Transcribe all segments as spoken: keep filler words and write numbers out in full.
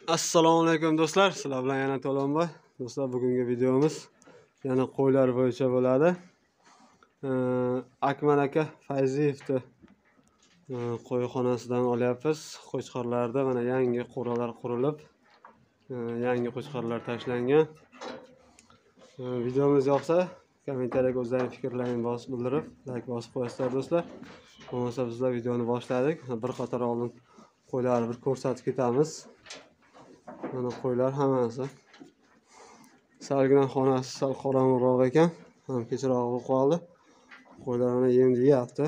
Assalomu alaykum do'stlar. Sizlar bilan yana To'lonboy. Do'stlar, bugungi videomiz yana qo'ylar bo'yicha bo'ladi. Akmal aka Fayziyevni qo'yxonasidan olyapmiz. Qo'chqorlarda mana yangi qo'ralar qurilib, yangi qo'chqorlar tashlangan. Videomiz yoqsa, kommentariyaga o'zlaringiz fikrlaringizni bosib bildirib, like bosib qo'yasizlar do'stlar. Bo'lmasa bizlar videoni boshladik. Bir qator oldin qo'ylarni bir ko'rsatib ketamiz. Mana qo'ylar hammasi. Salgina xonasi sal qorong'uroq ekan, ham kechroq bo'lib qoldi. Qo'ylar mana yem yeyapti.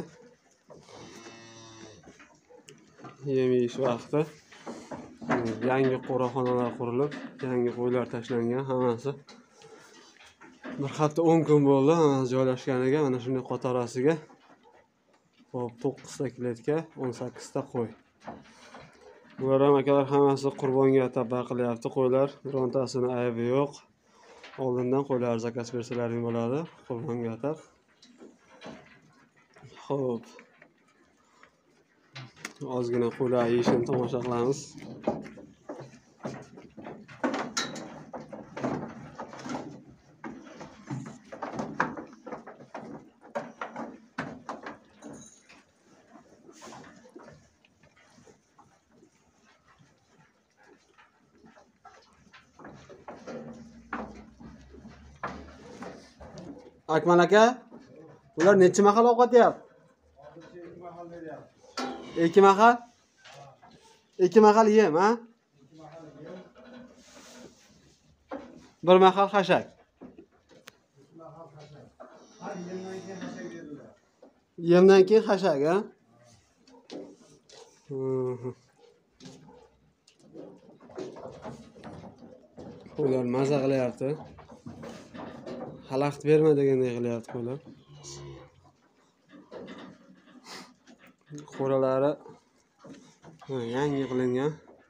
Yem yeyish vaqti. Yangi qo'raxonalar qurilib, yangi qo'ylar tashlangan hammasi. Bir hafta o'n kun bo'ldi hammasi joylashganiga, mana shunday qatorasiga. Hop, to'qqiz ta kletka, o'n sakkiz ta qo'y. Bular ham akalar hammasi qurbonga atab baqilyapti qo'ylar. Birontasini aybi yo'q. Oldindan qo'ylar zakaz bersalaring bo'ladi, qurbonga atab. Xo'p. Ozgina qo'ylar yeyishini tomosha qilamiz. Akmal aka, bular necha mahal ovqat yeyapti? ikki mahal. ikki mahal yem, ha? Bir mahal xashak. Yemdan keyin xashak, ha? Qo'ylar maza qilyapti. Xalaqit berma deganday qilyapti qo'ylar. Qo'ralari yangi qilingan.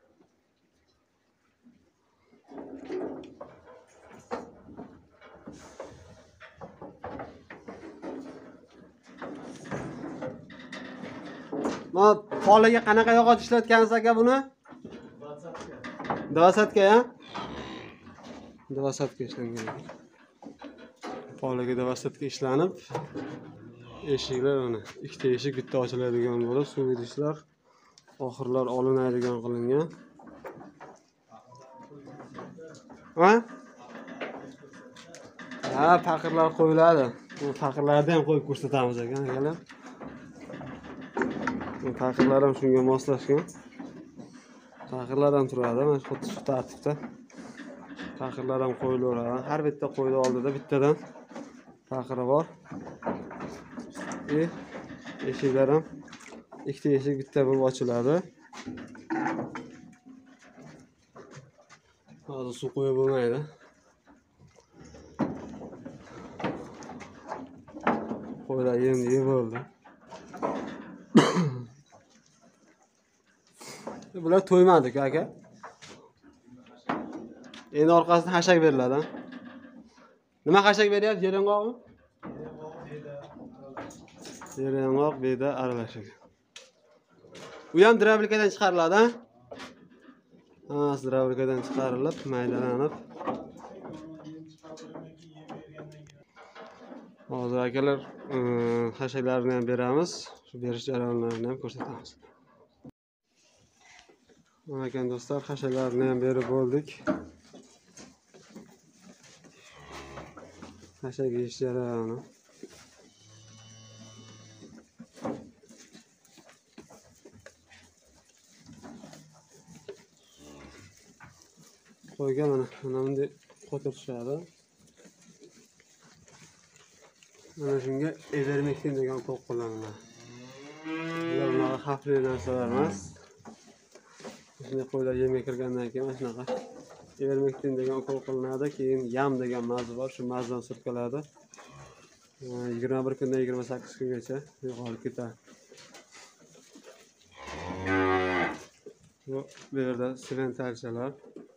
Ma poliga qanaqa yog'och ishlatgansiz aka buni? dvasatga, ha? dvasatga ishlangan. Poliga dvasatga ishlanib, eshiklar mana ikkita eshik bitta ochiladigan bo'lib, suv idishlar, oxirlar olinadigan qilingan. Ha? Ha, faqirlar qo'yiladi. Bu faqirlarni ham qo'yib ko'rsatamiz ekan, akalar. Bu faqirlar ham shunga moslashgan. Faqirlar ham turadi, mana shu shu tartibda. Faqirlar ham qo'yilaveradi. Har bitta qo'yning oldida bittadan faqiri bor. E, eshiklar ham ikkita eshik bitta bo'lib ochiladi. Hozir suv qo'yib bo'lmaydi. Qo'ylar endi yeb bo'ldi. Bular to'ymadi-ku aka. Endi orqasidan xashak beriladi. Nima xashak beryapti? Yereng'oqmi? Yereng'oq beda aralashgan. U ham drablikadan chiqariladi, ha? Ha, drablikadan chiqarilib, maydalanib. Hozir akalar xashaklarni ham beramiz. Shu berish jarayonlarini ham ko'rsatamiz. Mana ekan do'stlar, xashaklarni ham berib bo'ldik. Xashak yeyish jarayoni. Qo'yga mana mana bunday qo'tirishadi. Mana shunga ivermektin degan to'q qo'llaniladi. Bular bunaqa xavfli narsalar emas. Shunday qo'ylar yemga kirgandan keyin mana shunaqa ivermektin degan ukol qilinadi. Keyin yam degan mazza bor, shu mazdan surkaladi. yigirma bir kundan yigirma sakkiz kungacha yo'qolib ketadi. Bu yerda simentalchalar.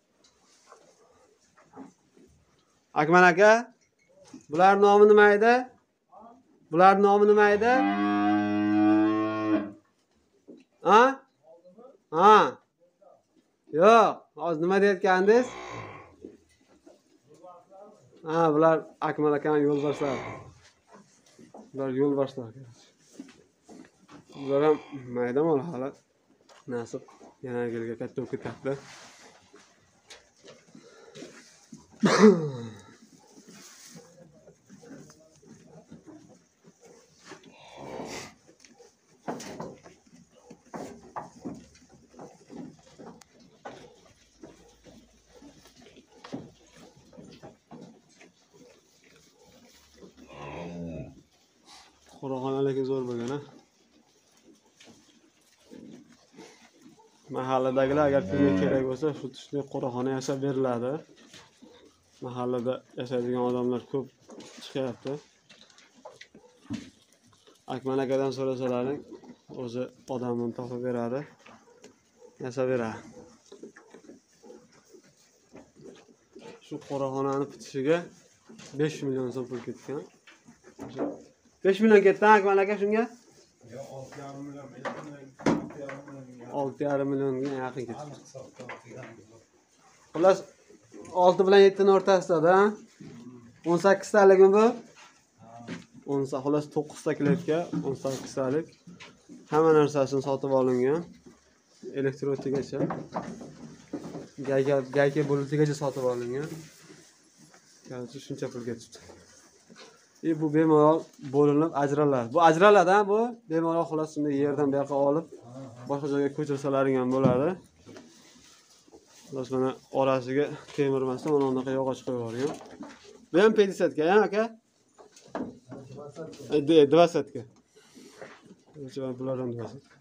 Akmal aka, bular nomi nima edi? Bular nomi nima edi? Ha? Ha. Yo'q, hozir nima deyotgandingiz? Ha, bular Akmal akaning yo'lbarslar. Bular yo'lbarslar. Bular ham mayda mol hali. Nasib yana yilga katta bo'lib ketyapti. Qo'rg'onlar lekin zo'r bo'lgan, ha. Mahalladagilar agar pulga kerak bo'lsa, shu tushli qo'riqxona yasab beriladi. Mahallada yashaydigan odamlar ko'p chiqyapti. Akmal akadan so'rasalaring, o'zi odamini topib beradi, yasab beradi. Shu qo'riqxonani bitishiga besh million so'm pul ketgan. besh million ketdi Akmal aka shunga? Yo, olti yarim million, olti yarim millionga yaqin ketdi. Xullas olti bilan yetti ning o'rtasida, o'n sakkiz taligimi bu? o'n sakkiz, xullas to'qqiz ta kletka, o'n sakkiz talik. Hamma narsasini sotib olingan. Elektrotigacha. Gayka gayka bo'litigacha sotib olingan. Kalchi shuncha pul ketibdi. E bu bemalol bo'linib ajraladi. Bu ajraladi, ha, bu bemalol xullas shunday yerdan bu yoqqa olib boshqa joyga ko'chirsalaring ham bo'ladi. Xullas mana orasiga temirmasdan mana bunaqa yog'och qo'yib yuborgan. Bu ham пятьдесят ga, ha, aka? двадцать ga. Bular ham двадцать.